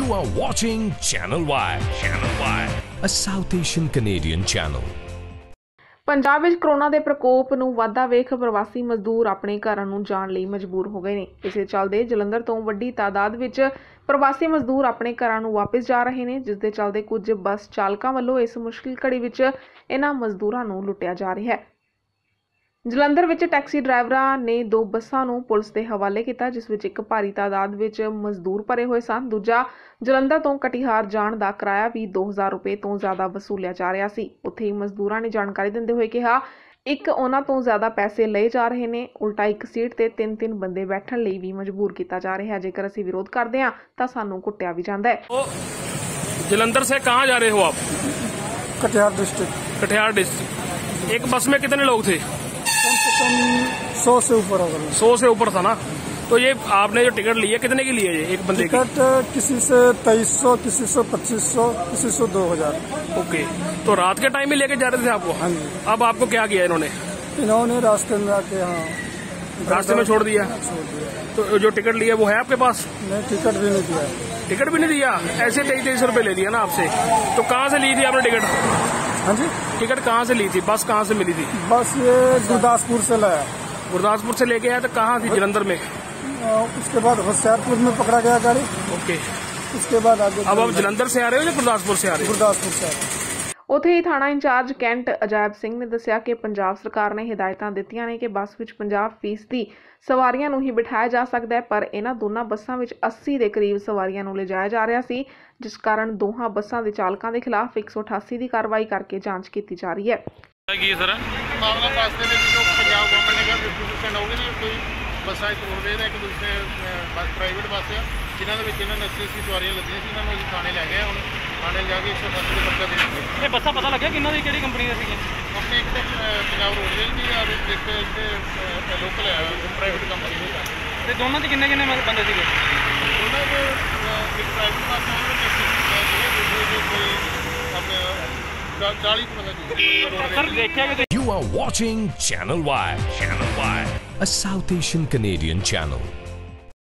You are watching Channel Y. Channel Y, a South Asian Canadian channel. Punjab ਵਿੱਚ corona ਦੇ ਪ੍ਰਕੋਪ ਨੂੰ ਵਾਧਾ ਵੇਖ ਪ੍ਰਵਾਸੀ ਮਜ਼ਦੂਰ ਆਪਣੇ ਘਰਾਂ ਨੂੰ ਜਾਣ ਲਈ ਮਜਬੂਰ ਹੋ ਗਏ ਨੇ। ਇਸੇ ਚੱਲਦੇ ਜਲੰਧਰ ਤੋਂ ਵੱਡੀ ਤਾਦਾਦ ਵਿੱਚ ਪ੍ਰਵਾਸੀ ਮਜ਼ਦੂਰ ਆਪਣੇ ਘਰਾਂ ਨੂੰ ਵਾਪਸ ਜਾ ਰਹੇ ਨੇ, ਜਿਸ ਦੇ ਚੱਲਦੇ ਕੁਝ ਬੱਸ ਚਾਲਕਾਂ ਵੱਲੋਂ ਇਸ ਮੁਸ਼ਕਿਲ ਘੜੀ ਵਿੱਚ ਇਹਨਾਂ ਮਜ਼ਦੂਰਾਂ ਨੂੰ ਲੁੱਟਿਆ ਜਾ ਰਿਹਾ ਹੈ। ਜਲੰਧਰ ਵਿੱਚ ਟੈਕਸੀ ਡਰਾਈਵਰਾਂ ਨੇ 2 ਬੱਸਾਂ ਨੂੰ ਪੁਲਿਸ ਦੇ ਹਵਾਲੇ ਕੀਤਾ, ਜਿਸ ਵਿੱਚ ਇੱਕ ਭਾਰੀ ਤਾਦਾਦ ਵਿੱਚ ਮਜ਼ਦੂਰ ਭਰੇ ਹੋਏ ਸਨ। ਦੂਜਾ ਜਲੰਧਰ ਤੋਂ ਕਟਿਹਾਰ ਜਾਣ ਦਾ ਕਿਰਾਇਆ ਵੀ 2000 ਰੁਪਏ ਤੋਂ ਜ਼ਿਆਦਾ ਵਸੂਲਿਆ ਜਾ ਰਿਹਾ ਸੀ। ਉੱਥੇ ਹੀ ਮਜ਼ਦੂਰਾਂ ਨੇ ਜਾਣਕਾਰੀ ਦਿੰਦੇ ਹੋਏ ਕਿਹਾ, ਇੱਕ ਉਹਨਾਂ ਤੋਂ ਜ਼ਿਆਦਾ ਪੈਸੇ ਲਏ ਜਾ ਰਹੇ ਨੇ, ਉਲਟਾ ਇੱਕ ਸੀਟ ਤੇ 3-3 ਬੰਦੇ ਬੈਠਣ ਲਈ ਵੀ ਮਜਬੂਰ ਕੀਤਾ ਜਾ ਰਿਹਾ ਹੈ। ਜੇਕਰ ਅਸੀਂ ਵਿਰੋਧ ਕਰਦੇ ਹਾਂ ਤਾਂ ਸਾਨੂੰ ਕੁੱਟਿਆ ਵੀ ਜਾਂਦਾ ਹੈ। जलंधर से कहाँ जा रहे हो आप? कटिहार डिस्ट्रिक्ट। कटिहार डिस्ट्रिक्ट। एक बस में कितने लोग थे? कम से कम 100 से ऊपर होगा। 100 से ऊपर था ना। तो ये आपने जो टिकट ली है कितने की ली है? ये एक बंदे की टिकट किसी से 2300, किसी से 2500, किसी से 2000। ओके, तो रात के टाइम में लेके जा रहे थे आपको? हाँ जी। अब आपको क्या किया इन्होंने रास्ते में आके रास्ते में छोड़ दिया? तो जो टिकट लिया वो है आपके पास? नहीं, टिकट भी नहीं दिया। टिकट भी नहीं दिया? ऐसे 2300 रुपए ले लिया ना आपसे। तो कहाँ से ली थी आपने टिकट? हाँ जी। टिकट कहाँ से ली थी? बस कहाँ से मिली थी? बस ये गुरदासपुर से लाया। गुरदासपुर से लेके आया तो कहाँ थी? जलंधर में। उसके बाद होशियारपुर में पकड़ा गया गाड़ी। ओके, उसके बाद आगे। अब आप जलंधर से आ रहे हो या गुरदासपुर से आ रहे हो? गुरदासपुर से आ रहे हो। ਉੱਥੇ ਹੀ ਥਾਣਾ ਇੰਚਾਰਜ ਕੈਂਟ ਅਜਾਇਬ ਸਿੰਘ ਨੇ ਦੱਸਿਆ ਕਿ ਪੰਜਾਬ ਸਰਕਾਰ ਨੇ ਹਦਾਇਤਾਂ ਦਿੱਤੀਆਂ ਨੇ ਕਿ ਬੱਸ ਵਿੱਚ 50% ਸਵਾਰੀਆਂ ਨੂੰ ਹੀ ਬਿਠਾਇਆ ਜਾ ਸਕਦਾ ਹੈ, ਪਰ ਇਹਨਾਂ ਦੋਨਾਂ ਬੱਸਾਂ ਵਿੱਚ 80 ਦੇ ਕਰੀਬ ਸਵਾਰੀਆਂ ਨੂੰ ਲਿਜਾਇਆ ਜਾ ਰਿਹਾ ਸੀ, ਜਿਸ ਕਾਰਨ ਦੋਹਾਂ ਬੱਸਾਂ ਦੇ ਚਾਲਕਾਂ ਦੇ ਖਿਲਾਫ 188 ਦੀ ਕਾਰਵਾਈ ਕਰਕੇ ਜਾਂਚ ਕੀਤੀ ਜਾ ਰਹੀ ਹੈ। ਕੀ ਸਰ ਮਾਮਲਾ ਬੱਸ ਦੇ ਵਿੱਚ ਜੋ ਪੰਜਾਬ ਗਵਰਨਮੈਂਟ ਨੇ ਕਿਹਾ 50% ਹੋਊਗੀ ਨਾ, ਕੋਈ ਬੱਸਾਂ ਰੋਡਵੇਜ਼ ਇੱਕ ਦੂਸਰੇ ਬੱਸ ਪ੍ਰਾਈਵੇਟ ਬੱਸ ਆ ਜਿਨ੍ਹਾਂ ਦੇ ਵਿੱਚ ਇਹਨਾਂ ਨੇ 80 ਸਵਾਰੀਆਂ ਲੱਦੀਆਂ ਸੀ। ਇਹਨਾਂ ਨੂੰ ਅਸੀਂ ਥਾਣੇ ਲੈ ਗਏ। ਹੁਣ ਥਾਣੇ ਜਾ ਕੇ 188 ਦੇ ਪਰਚਾ ਦੇ ਦਿੱਤੇ। ਇਹ ਬੱਸਾਂ ਪਤਾ ਲੱਗਿਆ ਕਿਹਨਾਂ ਦੀ ਕਿਹੜੀ ਕੰਪਨੀ ਦੀ ਸੀਗੀਆਂ? ਕੰਪਨੀ ਇੱਕ ਤਾਂ ਪੰਜਾਬ ਰੋਡਵੇਜ਼ ਦੀ ਆ, ਇੱਕ ਇੱਥੇ ਲੋਕਲ ਹੈ ਪ੍ਰਾਈਵੇਟ ਕੰਪਨੀ ਦੀ। ਤੇ ਦੋਨਾਂ 'ਚ ਕਿੰਨੇ ਬੰਦੇ ਸੀਗੇ? ਉਹਨਾਂ ਦੇ ਇੱਕ ਪ੍ਰਾਈਵੇਟ ਬੱਸ ਆ, ਉਹਨਾਂ ਦੇ ਦੂਸਰੇ ਕੋਈ ਆਪਣੇ 40 ਬੰਦੇ ਸਰ ਦੇਖਿਆ ਕਿ You are watching Channel Y. Channel Y, a South Asian Canadian channel.